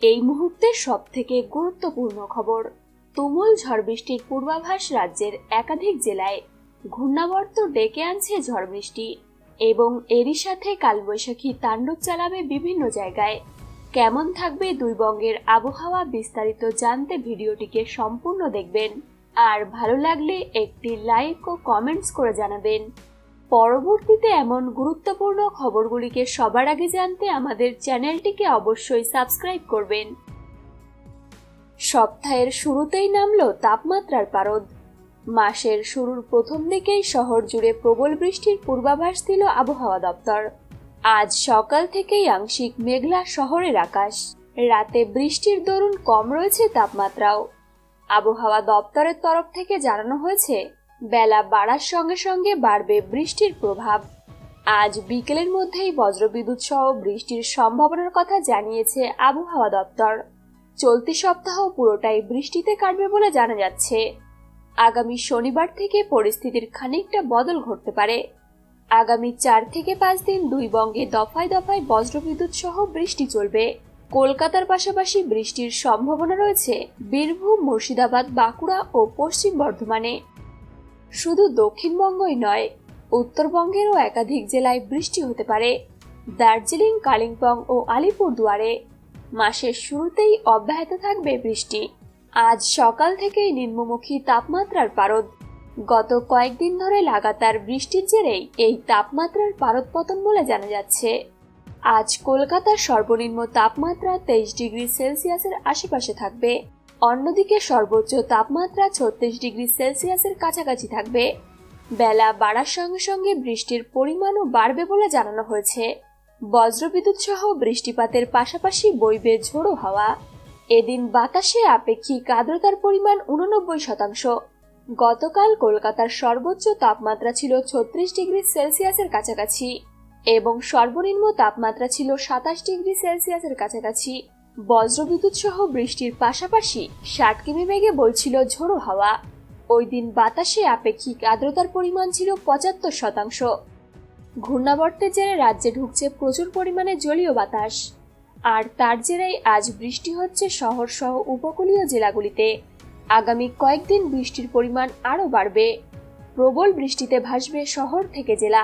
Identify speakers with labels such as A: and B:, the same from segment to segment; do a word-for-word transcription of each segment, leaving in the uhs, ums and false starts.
A: এই মুহূর্তে সবথেকে গুরুত্বপূর্ণ খবর। তুমুল ঝড় বৃষ্টির পূর্বাভাস রাজ্যের একাধিক জেলায়। ঘূর্ণাবর্ত ডেকে আনছে ঝড় বৃষ্টি এবং এরই সাথে কালবৈশাখী তাণ্ডব চালাবে বিভিন্ন জায়গায়। কেমন থাকবে দুই বঙ্গের আবহাওয়া বিস্তারিত জানতে ভিডিওটিকে সম্পূর্ণ দেখবেন, আর ভালো লাগলে একটি লাইক ও কমেন্টস করে জানাবেন। পরবর্তীতে এমন গুরুত্বপূর্ণ খবরগুলিকে সবার আগে জানতে আমাদের চ্যানেলটিকে অবশ্যই সাবস্ক্রাইব করবেন। সপ্তাহের শুরুতেই নামলো তাপমাত্রার পারদ। মাসের শুরুর প্রথম দিকেই শহর জুড়ে প্রবল বৃষ্টির পূর্বাভাস দিল আবহাওয়া দপ্তর। আজ সকাল থেকেই আংশিক মেঘলা শহরের আকাশ। রাতে বৃষ্টির দরুন কম রয়েছে তাপমাত্রাও। আবহাওয়া দপ্তরের তরফ থেকে জানানো হয়েছে, বেলা বাড়ার সঙ্গে সঙ্গে বাড়বে বৃষ্টির প্রভাব। আজ বিকেলের মধ্যেই বজ্রবিদ্যুৎ সহ বৃষ্টির সম্ভাবনার কথা জানিয়েছে আবহাওয়া দপ্তর। চলতি সপ্তাহ পুরোটাই বৃষ্টিতে কাটবে বলে জানা যাচ্ছে। আগামী শনিবার থেকে পরিস্থিতির খানিকটা বদল ঘটতে পারে। আগামী চার থেকে পাঁচ দিন দুই বঙ্গে দফায় দফায় বজ্রবিদ্যুৎ সহ বৃষ্টি চলবে। কলকাতার পাশাপাশি বৃষ্টির সম্ভাবনা রয়েছে বীরভূম, মুর্শিদাবাদ, বাঁকুড়া ও পশ্চিম বর্ধমানে। শুধু দক্ষিণবঙ্গই নয়, উত্তরবঙ্গেরও একাধিক জেলায় বৃষ্টি হতে পারে। দার্জিলিং, কালিম্পং ও আলিপুরদুয়ারে মাসের শুরুতেই অব্যাহত থাকবে বৃষ্টি। আজ সকাল থেকেই নিম্নমুখী তাপমাত্রার পারদ। গত কয়েকদিন ধরে লাগাতার বৃষ্টির জেরেই এই তাপমাত্রার পারদ পতন বলে জানা যাচ্ছে। আজ কলকাতার সর্বনিম্ন তাপমাত্রা তেইশ ডিগ্রি সেলসিয়াসের আশেপাশে থাকবে। অন্যদিকে সর্বোচ্চ তাপমাত্রা ছত্রিশ ডিগ্রি সেলসিয়াসের কাছাকাছি থাকবে। বেলা বাড়ার সঙ্গে সঙ্গে বৃষ্টির পরিমাণও বাড়বে বলে জানানো হয়েছে। বজ্রবিদ্যুৎ সহ বৃষ্টিপাতের পাশাপাশি বইবে ঝোড়ো হাওয়া। এদিন বাতাসে আপেক্ষিক আর্দ্রতার পরিমাণ উননব্বই শতাংশ। গতকাল কলকাতার সর্বোচ্চ তাপমাত্রা ছিল ছত্রিশ ডিগ্রি সেলসিয়াসের কাছাকাছি এবং সর্বনিম্ন তাপমাত্রা ছিল সাতাশ ডিগ্রি সেলসিয়াসের কাছাকাছি। বজ্রবিদ্যুৎ সহ বৃষ্টির পাশাপাশি ষাট কিমি বেগে বইছিল ঝোড়ো হাওয়া। ওই দিন বাতাসে আপেক্ষিক আর্দ্রতার পরিমাণ ছিল পঁচাত্তর শতাংশ। ঘূর্ণাবর্তের জেরে রাজ্যে ঢুকছে প্রচুর পরিমাণে জলীয় বাতাস, আর তার জেরেই আজ বৃষ্টি হচ্ছে শহর সহ উপকূলীয় জেলাগুলিতে। আগামী কয়েকদিন বৃষ্টির পরিমাণ আরও বাড়বে। প্রবল বৃষ্টিতে ভাসবে শহর থেকে জেলা।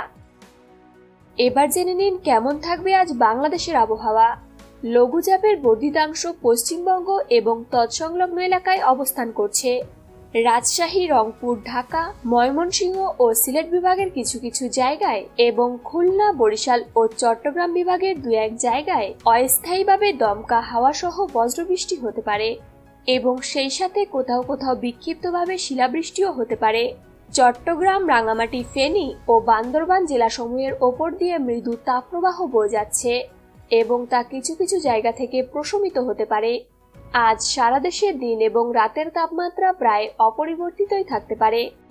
A: এবার জেনে নিন কেমন থাকবে আজ বাংলাদেশের আবহাওয়া। লঘুচাপের বর্ধিতাংশ পশ্চিমবঙ্গ এবং তৎসংলগ্ন এলাকায় অবস্থান করছে। রাজশাহী, রংপুর, ঢাকা, ময়মনসিংহ ও সিলেট বিভাগের কিছু কিছু জায়গায় এবং খুলনা, বরিশাল ও চট্টগ্রাম বিভাগের দু এক জায়গায় অস্থায়ীভাবে দমকা হাওয়া সহ বজ্রবৃষ্টি হতে পারে এবং সেই সাথে কোথাও কোথাও বিক্ষিপ্তভাবে শিলাবৃষ্টিও হতে পারে। চট্টগ্রাম, রাঙামাটি, ফেনী ও বান্দরবান জেলাসমূহের ওপর দিয়ে মৃদু তাপপ্রবাহ বয়ে যাচ্ছে এবং তা কিছু কিছু জায়গা থেকে প্রশমিত হতে পারে। আজ সারা দেশে দিন এবং রাতের তাপমাত্রা প্রায় অপরিবর্তিতই থাকতে পারে।